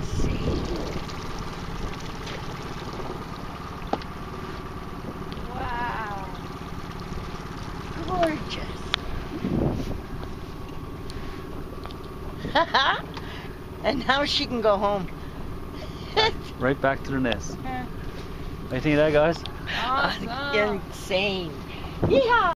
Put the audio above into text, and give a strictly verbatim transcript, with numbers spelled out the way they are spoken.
see. Wow. Gorgeous. And now she can go home. Right back to the nest. Yeah. What do you think of that, guys? Awesome. Insane. Yeehaw!